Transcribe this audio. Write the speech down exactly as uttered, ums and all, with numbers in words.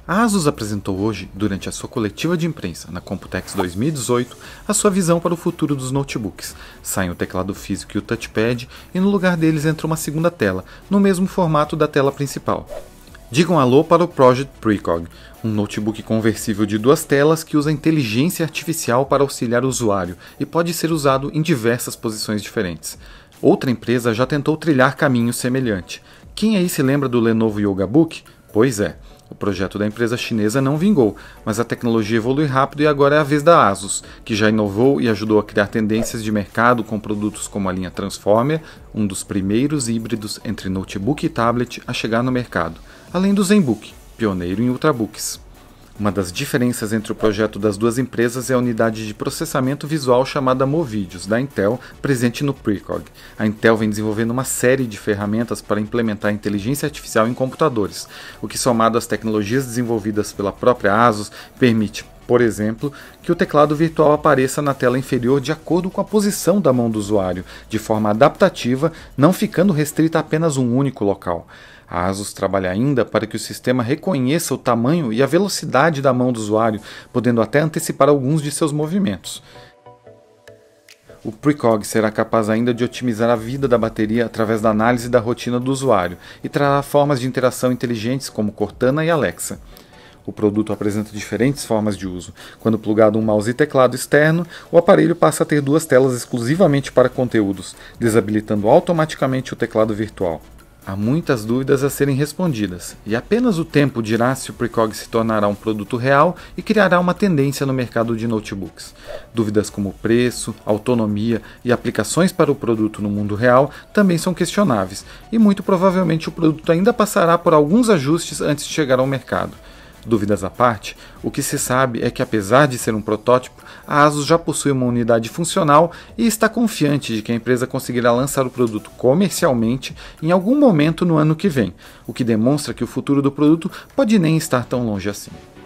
A ASUS apresentou hoje, durante a sua coletiva de imprensa na Computex dois mil e dezoito, a sua visão para o futuro dos notebooks. Saem o teclado físico e o touchpad, e no lugar deles entra uma segunda tela, no mesmo formato da tela principal. Digam alô para o Project Precog, um notebook conversível de duas telas que usa inteligência artificial para auxiliar o usuário e pode ser usado em diversas posições diferentes. Outra empresa já tentou trilhar caminho semelhante. Quem aí se lembra do Lenovo Yogabook? Pois é. O projeto da empresa chinesa não vingou, mas a tecnologia evolui rápido e agora é a vez da ASUS, que já inovou e ajudou a criar tendências de mercado com produtos como a linha Transformer, um dos primeiros híbridos entre notebook e tablet a chegar no mercado, além do ZenBook, pioneiro em ultrabooks. Uma das diferenças entre o projeto das duas empresas é a unidade de processamento visual chamada Movidius, da Intel, presente no Precog. A Intel vem desenvolvendo uma série de ferramentas para implementar inteligência artificial em computadores, o que, somado às tecnologias desenvolvidas pela própria ASUS, permite, por exemplo, que o teclado virtual apareça na tela inferior de acordo com a posição da mão do usuário, de forma adaptativa, não ficando restrita a apenas um único local. A ASUS trabalha ainda para que o sistema reconheça o tamanho e a velocidade da mão do usuário, podendo até antecipar alguns de seus movimentos. O Precog será capaz ainda de otimizar a vida da bateria através da análise da rotina do usuário e trará formas de interação inteligentes como Cortana e Alexa. O produto apresenta diferentes formas de uso. Quando plugado um mouse e teclado externo, o aparelho passa a ter duas telas exclusivamente para conteúdos, desabilitando automaticamente o teclado virtual. Há muitas dúvidas a serem respondidas, e apenas o tempo dirá se o Precog se tornará um produto real e criará uma tendência no mercado de notebooks. Dúvidas como preço, autonomia e aplicações para o produto no mundo real também são questionáveis, e muito provavelmente o produto ainda passará por alguns ajustes antes de chegar ao mercado. Dúvidas à parte, o que se sabe é que, apesar de ser um protótipo, a ASUS já possui uma unidade funcional e está confiante de que a empresa conseguirá lançar o produto comercialmente em algum momento no ano que vem, o que demonstra que o futuro do produto pode nem estar tão longe assim.